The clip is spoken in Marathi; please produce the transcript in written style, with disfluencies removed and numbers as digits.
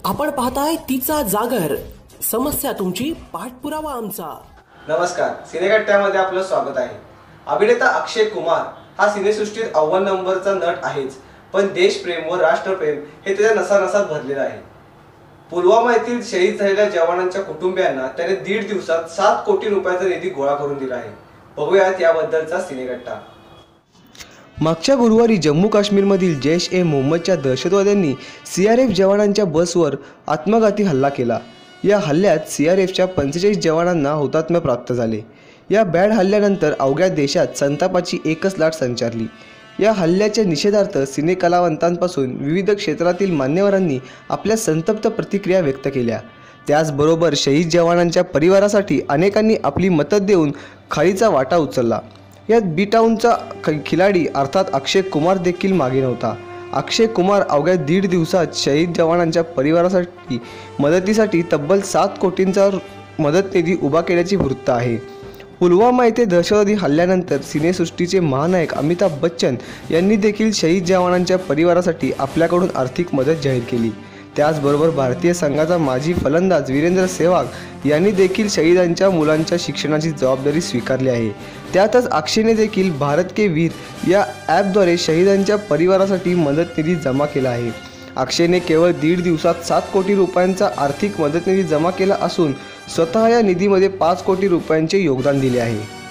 आपण पाहताय तिचा जागर, समस्या तुमची, पाठपुरावा आमचा। नमस्कार, सिनेकट्ट्यामध्ये आपलं स्वागत आहे। अभिनेता अक्षय कुमार हा सिनेसृष्टीत अव्वल नंबरचा नट आहेच, पण देशप्रेम व राष्ट्रप्रेम हे त्याच्या नसानसात भरलेलं आहे। पुलवामा येथील शहीद झालेल्या जवानांच्या कुटुंबियांना त्याने 1.5 दिवसात 7 कोटी रुपयाचा निधी गोळा करून दिला आहे। बघूयात याबद्दलचा सिनेकट्टा। मागच्या गुरुवारी जम्मू काश्मीरमधील जैश-ए-मोहम्मदच्या दहशतवाद्यांनी सीआरएफ जवानांच्या बसवर आत्मघाती हल्ला केला। या हल्ल्यात सीआरएफच्या 45 जवानांना हुतात्म्य प्राप्त झाले। या बॅड हल्ल्यानंतर अवघ्या देशात संतापाची एकच लाट संचारली। या हल्ल्याच्या निषेधार्थ सिनेकलावंतांपासून विविध क्षेत्रातील मान्यवरांनी आपल्या संतप्त प्रतिक्रिया व्यक्त केल्या। त्याचबरोबर शहीद जवानांच्या परिवारासाठी अनेकांनी आपली मतं देऊन खालीचा वाटा उचलला। यात बी टाउनचा खिलाडी अर्थात अक्षय कुमार देखील मागे नव्हता। अक्षय कुमार अवघ्या 1.5 दिवसात शहीद जवानांच्या परिवारासाठी मदतीसाठी तब्बल 7 कोटींचा मदत निधी उभा केल्याची वृत्त आहे। पुलवामा येथे दहशतवादी हल्ल्यानंतर सिनेसृष्टीचे महानायक अमिताभ बच्चन यांनी देखील शहीद जवानांच्या परिवारासाठी आपल्याकडून आर्थिक मदत जाहीर केली। त्याचबरोबर भारतीय संघाचा माजी फलंदाज वीरेंद्र सेहवाग यांनी देखील शहीदांच्या मुलांच्या शिक्षणाची जबाबदारी स्वीकारली आहे। त्यातच अक्षयने देखील भारत के वीर या ॲपद्वारे शहीदांच्या परिवारासाठी मदत निधी जमा केला आहे। अक्षयने केवळ 1.5 दिवसात 7 कोटी रुपयांचा आर्थिक मदत निधी जमा केला असून स्वतः या निधीमध्ये 5 कोटी रुपयांचे योगदान दिले आहे।